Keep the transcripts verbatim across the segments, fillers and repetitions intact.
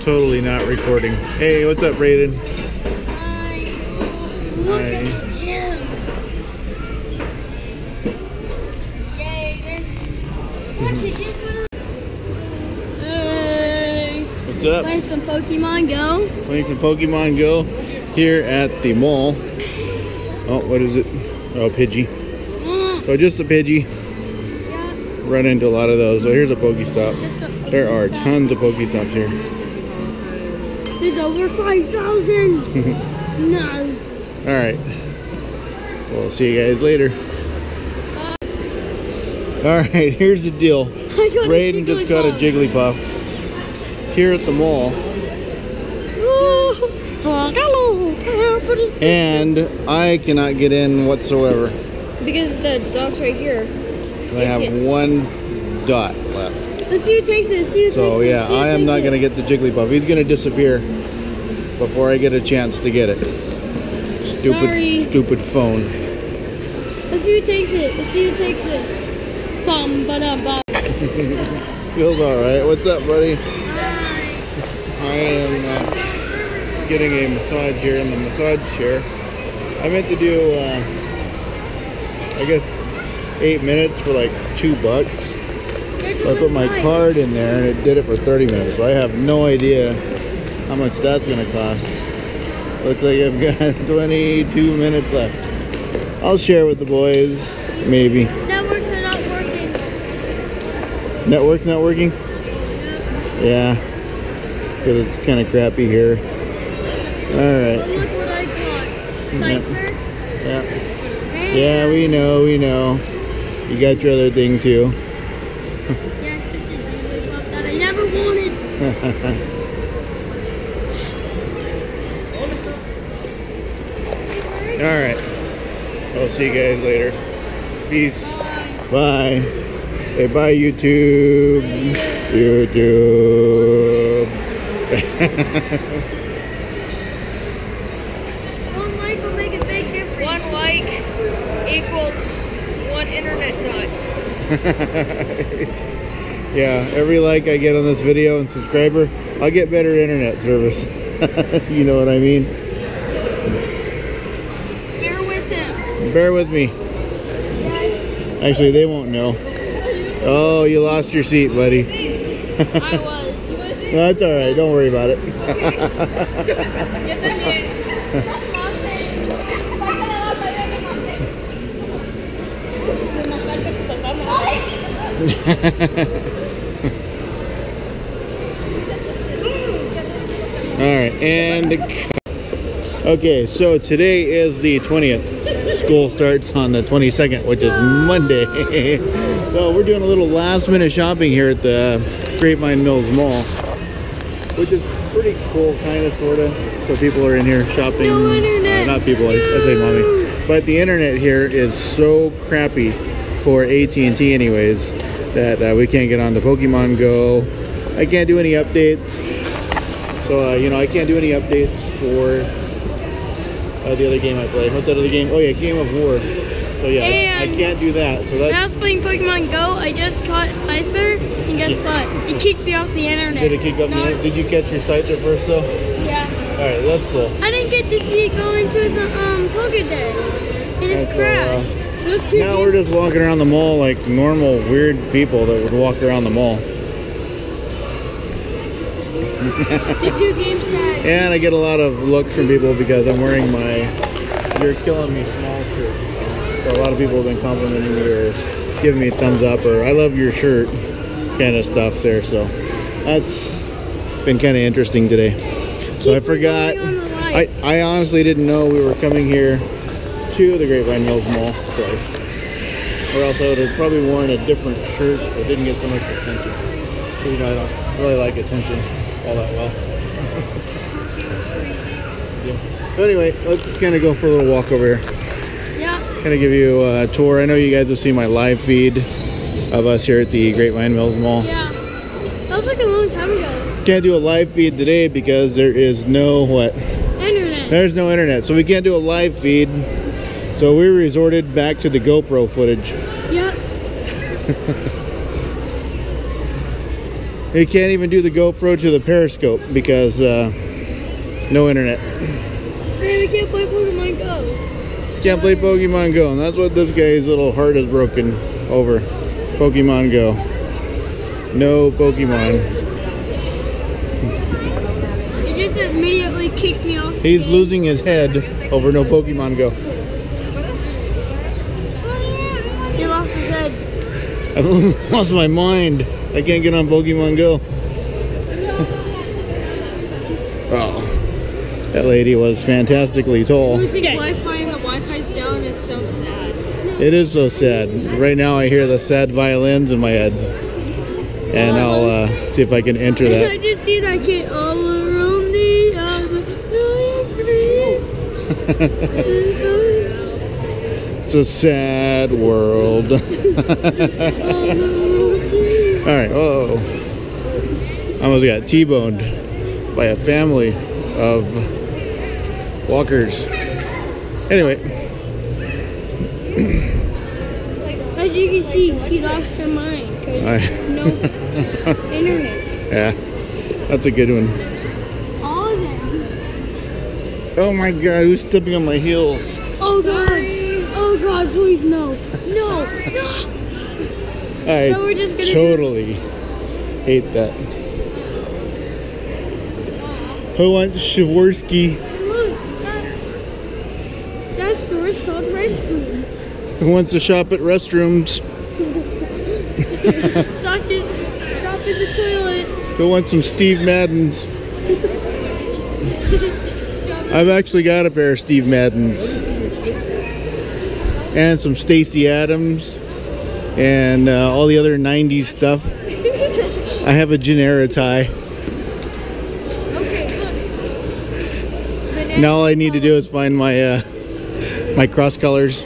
totally not recording. Hey, what's up, Brayden? Hi. Look Hi. at the gym. Yay, there's... What's the gym? Hey. What's up? Playing some Pokemon Go. Playing some Pokemon Go here at the mall. Oh, what is it? Oh, Pidgey. Mm. So just a Pidgey. Yeah. Run into a lot of those. So here's a Pokestop. Just a There are Pokestop. tons of Pokestops here. There's over five thousand. No. All right. We'll see you guys later. Uh, All right, here's the deal. I got Brayden just got a Jigglypuff here at the mall, and I cannot get in whatsoever. Because the dog's right here. I have one dot left. Let's see who takes it. See who So takes yeah, it. See who I am takes not it. gonna get the Jigglypuff. He's gonna disappear before I get a chance to get it. Stupid, Sorry. stupid phone. Let's see who takes it. Let's see who takes it. Bum, ba-dum, bum. Feels all right. What's up, buddy? Hi. I am uh, getting a massage here in the massage chair. I meant to do, uh, I guess, eight minutes for like two bucks. So I put my card in there and it did it for thirty minutes. So I have no idea how much that's gonna cost. Looks like I've got twenty-two minutes left. I'll share with the boys, maybe. Networks are not working. Network's not working? Yeah, because it's kind of crappy here. All right. But look what I got. Cypher. Yeah. Yeah, we know, we know. You got your other thing too. Yeah, it's just a Jigglypuff that I never wanted. All right. I'll see you guys later. Peace. Bye. Bye. Say bye, YouTube. YouTube. One like will make a big difference. One like equals one internet dot. Yeah, every like I get on this video and subscriber, I'll get better internet service. You know what I mean? Bear with him. Bear with me. Yeah, Actually, they won't know. Oh, you lost your seat, buddy. I was. No, it's all right. Don't worry about it. All right, and okay, so today is the twentieth. School starts on the twenty-second, which is Monday. So we're doing a little last minute shopping here at the Grapevine Mills Mall, which is pretty cool, kind of, sort of. So people are in here shopping. No internet. Uh, not people, I, I say mommy. But the internet here is so crappy for A T and T anyways, that uh, we can't get on the Pokemon Go. I can't do any updates. So, uh, you know, I can't do any updates for uh, the other game I play. What's that other game? Oh yeah, Game of War. So yeah, I, I And can't do that. So When I that's... was playing Pokemon Go, I just caught Scyther, and guess what? He kicked me off the internet. Did it kick up? No, the, did you catch your Scyther first though? Yeah. Alright, that's cool. I didn't get to see it go into the um Pokedex. It just That's, uh, crashed. Those two Now we're games- just walking around the mall like normal weird people that would walk around the mall. the two games that And I get a lot of looks from people because I'm wearing my "You're Killing Me" small shirt. So a lot of people have been complimenting me or giving me a thumbs up or "I love your shirt" kind of stuff there. So that's been kind of interesting today. So I keep forgot. going on the I, light. I honestly didn't know we were coming here to the Grapevine Mills Mall. So, or else I would have probably worn a different shirt that didn't get so much attention. So, you know, I don't really like attention all that well. Yeah. So anyway, let's kind of go for a little walk over here. Yeah. Kind of give you a tour. I know you guys have seen my live feed of us here at the Grapevine Mills Mall. Yeah. That was like a long time ago. Can't do a live feed today because there is no what? Internet. There's no internet, so we can't do a live feed. So we resorted back to the GoPro footage. Yep. You can't even do the GoPro to the Periscope because uh, no internet. Hey, we can't play Pokemon Go. Can't play Pokemon Go, and that's what this guy's little heart is broken over. Pokemon Go. No Pokemon. It just immediately kicks me off. He's losing his head over no Pokemon Go. He lost his head. I've lost my mind. I can't get on Pokemon Go. Oh, that lady was fantastically tall. Losing Wi-Fi and the Wi-Fi's down is so sad. It is so sad. Right now I hear the sad violins in my head. And I'll uh, see if I can enter I that. just see that kid all around the other. It's a sad world. Alright, whoa. I almost got T-boned by a family of walkers. Anyway. As you can see, she lost her mind. Cause no internet. Yeah, that's a good one. All of them. Oh my god, who's stepping on my heels? Oh god. Oh god, please no. No. No. I So we're just gonna totally hate that. Who wants Shavorsky? Look, that, that store is called Restroom. Who wants to shop at restrooms? Sausage, stop in the toilet. Who wants some Steve Maddens? I've actually got a pair of Steve Maddens. And some Stacey Adams. And uh, all the other nineties stuff. I have a Genera tie. Okay, look. Now all I need to do is find my uh, my cross colors.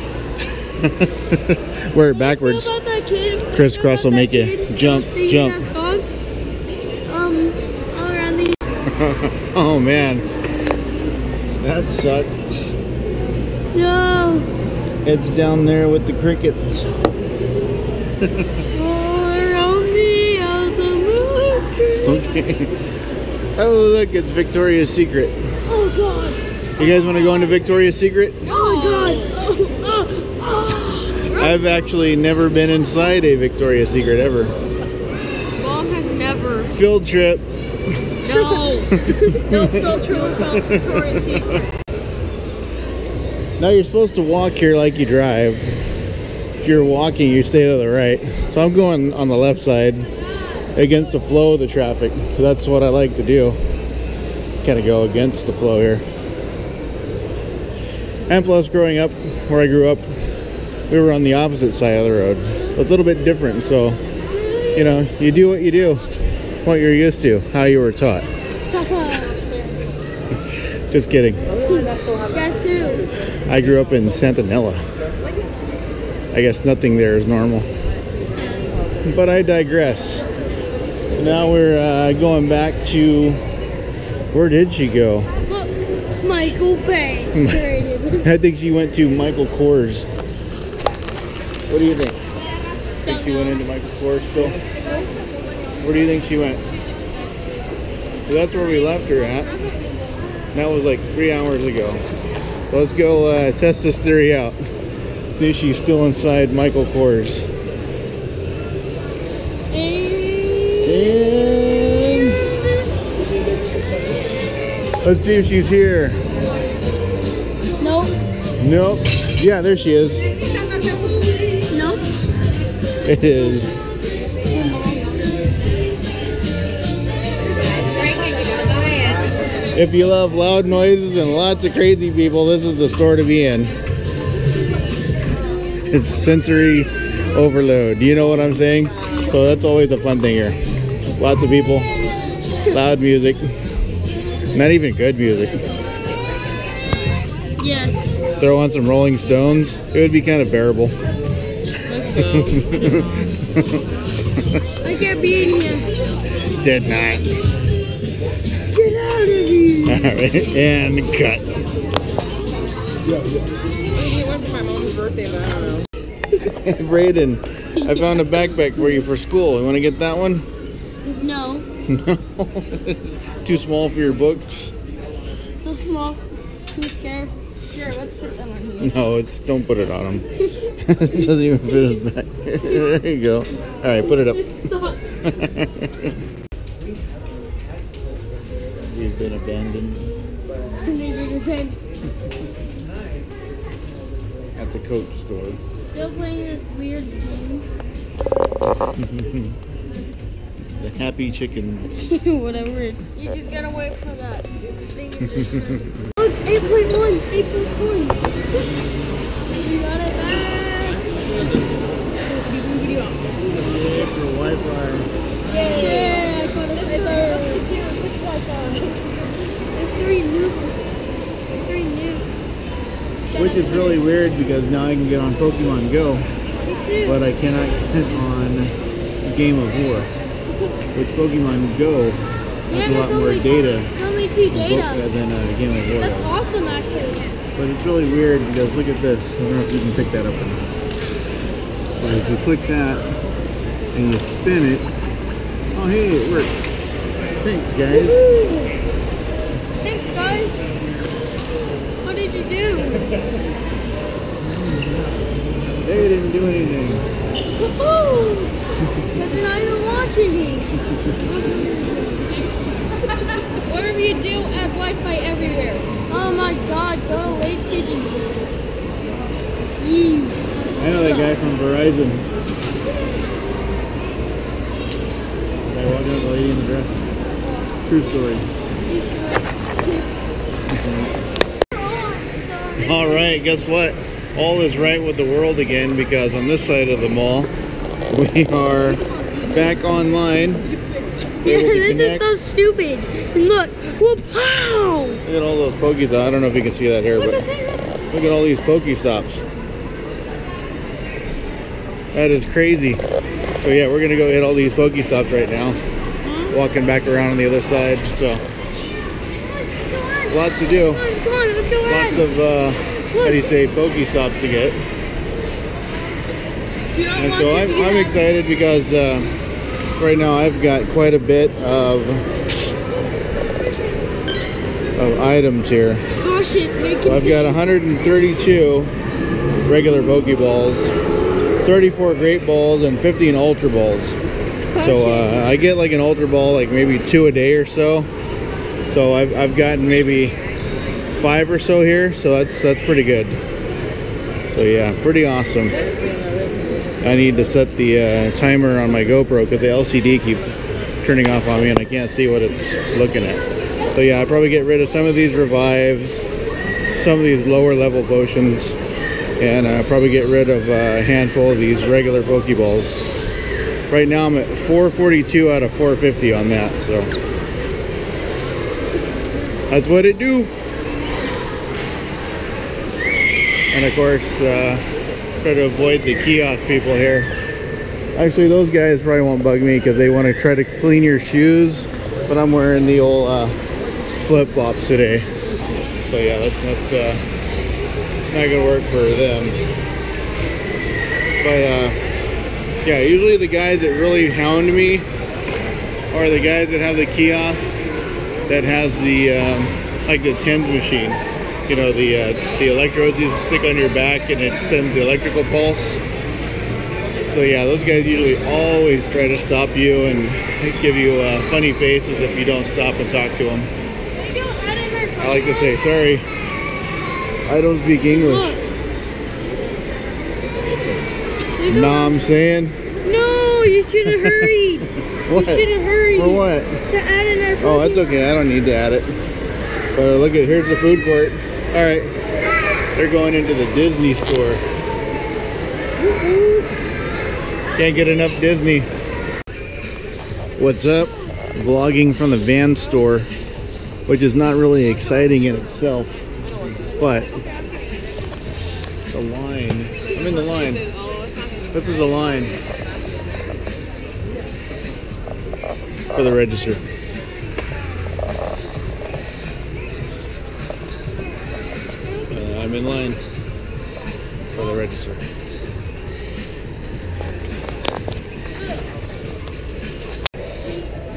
Wear it backwards. What about that kid? Crisscross will make you jump, Singing jump. that song? Um, all around the. Oh man, that sucks. No. It's down there with the crickets. All around the other moon. Okay. Oh look, it's Victoria's Secret. Oh god. You guys want to go into Victoria's Secret? Oh god. Oh, oh, oh. I've actually never been inside a Victoria's Secret ever. Mom has never. Field trip. No. No filter about Victoria's Secret. Now you're supposed to walk here like you drive. If you're walking, you stay to the right. So I'm going on the left side against the flow of the traffic. That's what I like to do. Kind of go against the flow here. And plus, growing up where I grew up, we were on the opposite side of the road. So it's a little bit different. So, you know, you do what you do, what you're used to, how you were taught. Just kidding. Guess who? I grew up in Santanella. I guess nothing there is normal. But I digress. Now we're uh, going back to... Where did she go? Look, Michael Bay. I think she went to Michael Kors. What do you think? Think she went into Michael Kors still? Where do you think she went? Well, that's where we left her at. That was like three hours ago. Let's go uh, test this theory out. See if she's still inside Michael Kors. And let's see if she's here. Nope. Nope. Yeah, there she is. Nope. It is. If you love loud noises and lots of crazy people, this is the store to be in. It's sensory overload. You know what I'm saying? So that's always a fun thing here. Lots of people, loud music, not even good music. Yes. Throw on some Rolling Stones, it would be kind of bearable. I can't be in here. Did not. Get out of here. Alright, and cut. It went for my mom's birthday, but I don't know. Brayden, I found a backpack for you for school. You want to get that one? No. No. Too small for your books? So small. Too scared. Here, let's put them on here. No, it's don't put it on him. It doesn't even fit his back. There you go. All right, put it up. You've been abandoned at the Coach store. Still playing this weird game. The happy chickens. Whatever it is. You just gotta wait for that thing. Look, eight point one, eight point one. You got it back. Yeah, for Wi-Fi. Yeah, I caught a sniper. It's three nukes. It's three nukes. Which is really weird because now I can get on Pokemon Go, Me too. but I cannot get on Game of War. With Pokemon Go, that's Yeah, a lot that's more only data It's only two than data. than, uh, Game of War. That's does. awesome, actually. But it's really weird because look at this. I don't know if you can pick that up or not. But if you click that and you spin it, oh hey, it works. Thanks guys. Woo-hoo. Thanks, guys. What did you do? They didn't do anything. Woohoo! Because you're not even watching me. Whatever you do, add Wi-Fi everywhere. Oh my God! Go away, Pidgey. Ew. I know that guy from Verizon. I walked out the lady in the dress. True story. All right, guess what? All is right with the world again because on this side of the mall, we are back online. Yeah, this is so stupid. And look, whoop, wow! Look at all those Pokestops. I don't know if you can see that here, but look at all these Pokestops. That is crazy. So yeah, we're gonna go hit all these Pokestops right now. Walking back around on the other side. So lots to do. Come on, come on, let's go Lots ahead. of uh, how do you say Pokestops to get. And so I'm, I'm excited because uh, right now I've got quite a bit of of items here. Caution, make So I've got one hundred thirty-two regular Pokeballs, thirty-four Great Balls, and fifteen Ultra Balls. So uh, I get like an Ultra Ball like maybe two a day or so. So I've, I've gotten maybe five or so here. So that's that's pretty good. So yeah, pretty awesome. I need to set the uh, timer on my GoPro because the L C D keeps turning off on me and I can't see what it's looking at. So yeah, I'll probably get rid of some of these revives, some of these lower level potions, and uh, probably get rid of uh, a handful of these regular Pokeballs. Right now I'm at four forty-two out of four fifty on that, so that's what it do. And of course, uh, try to avoid the kiosk people here. Actually, those guys probably won't bug me because they want to try to clean your shoes, but I'm wearing the old uh, flip-flops today. So yeah, that's, that's uh, not gonna work for them. But uh, yeah, usually the guys that really hound me are the guys that have the kiosk that has the um, like the TENS machine. You know, the uh, the electrodes you stick on your back and it sends the electrical pulse. So yeah, those guys usually always try to stop you and give you uh, funny faces if you don't stop and talk to them. I like to say, sorry, I don't speak English. Know what I'm saying? No, you should have hurried. What? You should have hurried. For what? To add another. Oh, that's okay. I don't need to add it. But uh, look at, here's the food court. All right, they're going into the Disney store. Can't get enough Disney. What's up? Vlogging from the van store, which is not really exciting in itself, but the line. I'm in the line. This is the line for the register. Uh, I'm in line for the register.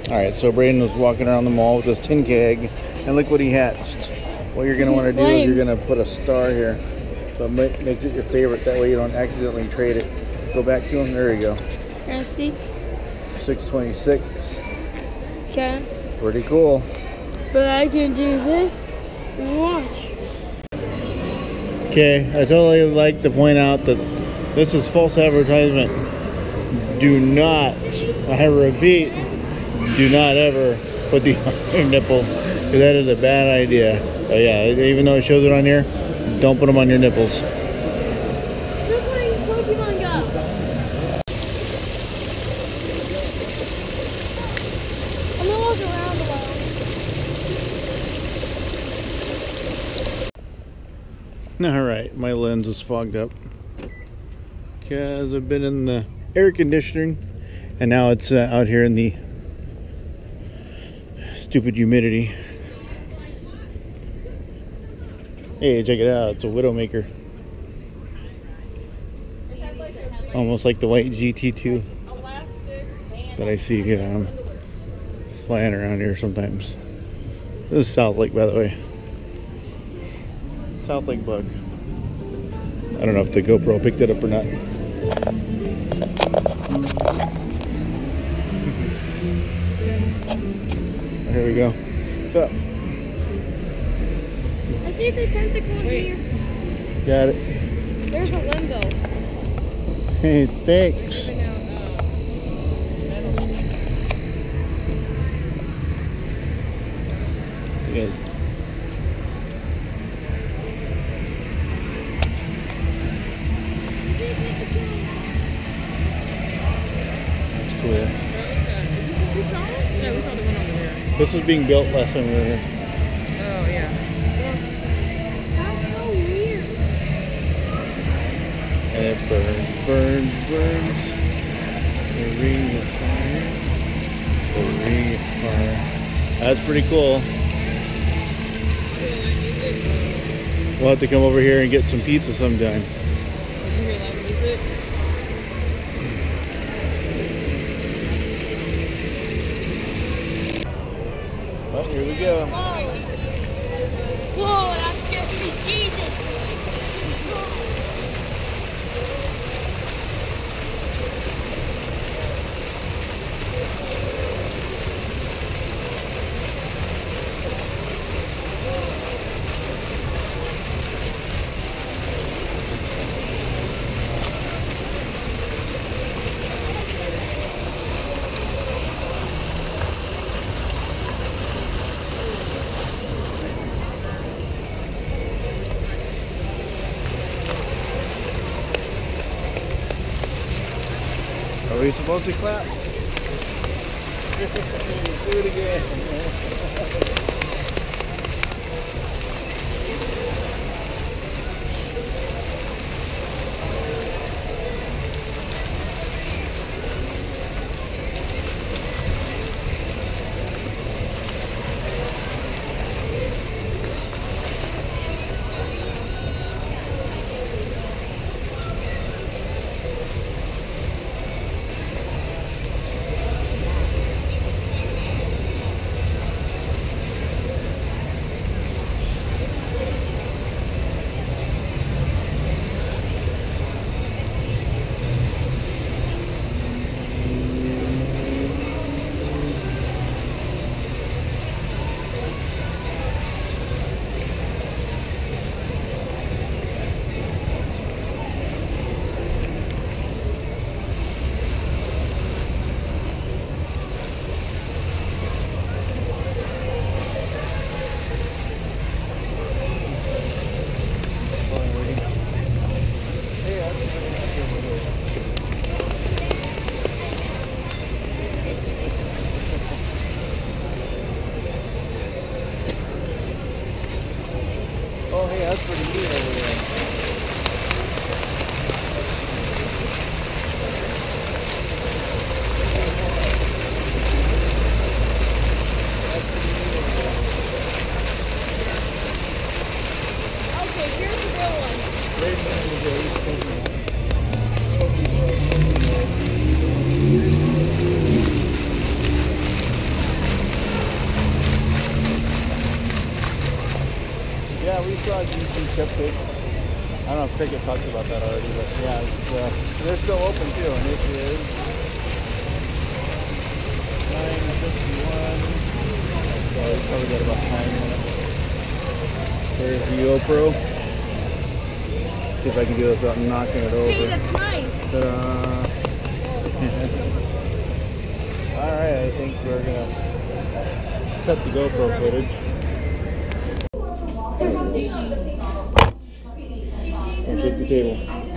Alright, so Braden was walking around the mall with this tin keg, and look what he hatched. What you're going to want to do is you're going to put a star here. So it ma- makes it your favorite. That way you don't accidentally trade it. Go back to him. There you go. Can I see? six twenty-six. Okay. Pretty cool. But I can do this and watch. Okay, I totally like to point out that this is false advertisement. Do not, I repeat, do not ever put these on your nipples, because that is a bad idea. Oh yeah, even though it shows it on here, don't put them on your nipples. Still playing Pokemon Go. I'm gonna walk around a while. Alright, my lens is fogged up because I've been in the air conditioning, and now it's uh, out here in the stupid humidity. Hey, check it out, it's a Widowmaker. Almost like the white G T two that I see um, flying around here sometimes. This is South Lake, by the way. South Lake bug. I don't know if the GoPro picked it up or not. Here we go. What's up? I see the tentacles here. Got it. There's a limbo. Hey, thanks. Good. That's cool. Yeah, we saw the one over there. This was being built last time we were here. Oh, yeah. That's so weird. And it burns, burns, burns. The ring of fire. The ring of fire. That's pretty cool. We'll have to come over here and get some pizza sometime. Did you hear that music? Well, here we go. Whoa. Whoa, that scared me, Jesus. Are we supposed to clap? Do it again. Oh, hey, that's pretty neat over there. Okay, here's the real one. Yeah, we saw Jason's Cupcakes. I don't know if Cricket talked about that already, but yeah, it's, uh, they're still open too, and it is nine fifty-one. So we probably got about nine minutes. There's the GoPro. See if I can do this without knocking it over. Hey, that's nice. Ta-da! Alright, I think we're gonna cut the GoPro footage. And shake the table.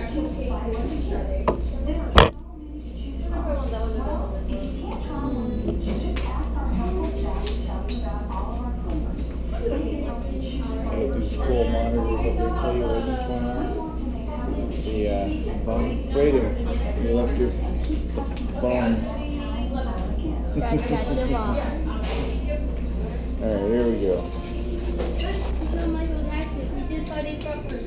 I got these cool monitors up there, tell you what each one are. The uh, phone. Wait a minute. You left your phone. Gotta catch him off. Alright, here we go. It's not Michael Jackson. We just saw these peppers.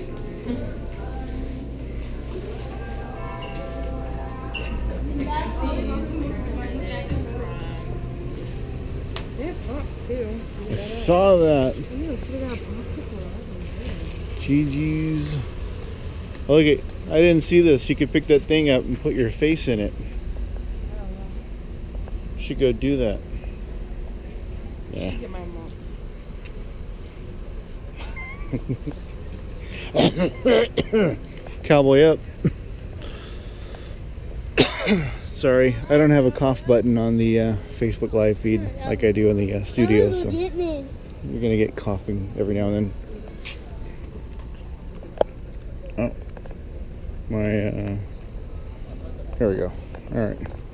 They're pop too. I saw that. I need to figure out popsicle. Gigi's. Oh, look at, I didn't see this. You could pick that thing up and put your face in it. I don't know. Should go do that. Yeah. Get my mom. Cowboy up. Sorry, I don't have a cough button on the uh, Facebook live feed like I do in the uh, studio, so you're gonna get coughing every now and then. Oh, my, uh, here we go. All right.